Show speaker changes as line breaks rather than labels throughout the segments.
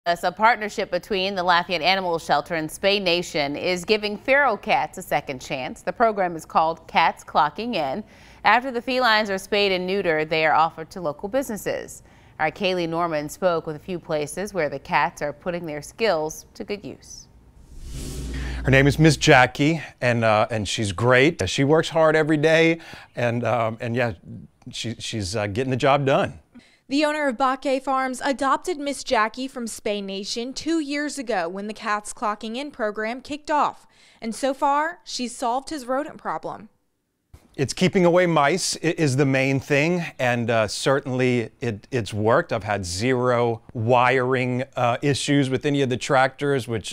A partnership between the Lafayette Animal Shelter and Spay Nation is giving feral cats a second chance. The program is called Cats Clocking In. After the felines are spayed and neutered, they are offered to local businesses. Our Kaylee Norman spoke with a few places where the cats are putting their skills to good use.
Her name is Miss Jackie, and she's great. She works hard every day, and yeah, she's getting the job done.
The owner of Bakke Farms adopted Miss Jackie from Spay Nation 2 years ago when the Cats Clocking In program kicked off. And so far, she's solved his rodent problem.
It's keeping away mice is the main thing, and certainly it's worked. I've had zero wiring issues with any of the tractors, which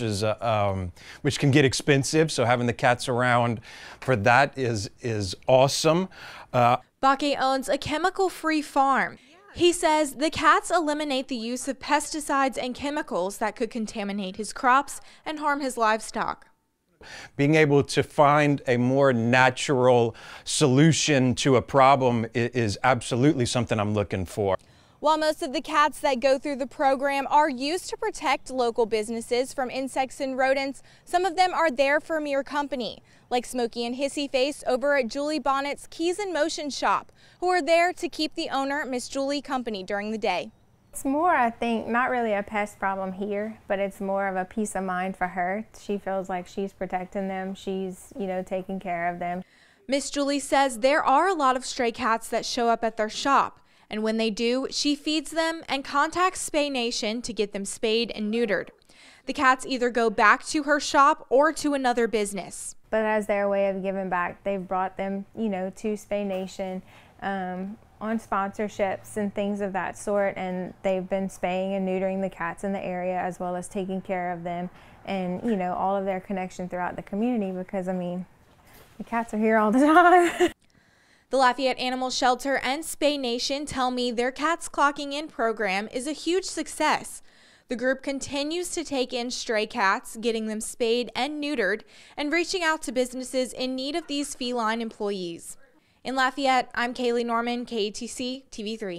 can get expensive. So having the cats around for that is awesome.
Bakke owns a chemical-free farm. He says the cats eliminate the use of pesticides and chemicals that could contaminate his crops and harm his livestock.
Being able to find a more natural solution to a problem is absolutely something I'm looking for.
While most of the cats that go through the program are used to protect local businesses from insects and rodents, some of them are there for mere company, like Smokey and Hissy Face over at Julie Bonnet's Keys in Motion shop, who are there to keep the owner, Miss Julie, company during the day.
It's more, I think, not really a pest problem here, but it's more of a peace of mind for her. She feels like she's protecting them. She's, taking care of them.
Miss Julie says there are a lot of stray cats that show up at their shop. And when they do, she feeds them and contacts Spay Nation to get them spayed and neutered. The cats either go back to her shop or to another business.
But as their way of giving back, they've brought them, to Spay Nation on sponsorships and things of that sort. And they've been spaying and neutering the cats in the area as well as taking care of them and, all of their connection throughout the community because, the cats are here all the time.
The Lafayette Animal Shelter and Spay Nation tell me their Cats Clocking In program is a huge success. The group continues to take in stray cats, getting them spayed and neutered, and reaching out to businesses in need of these feline employees. In Lafayette, I'm Kaylee Norman, KATC TV3.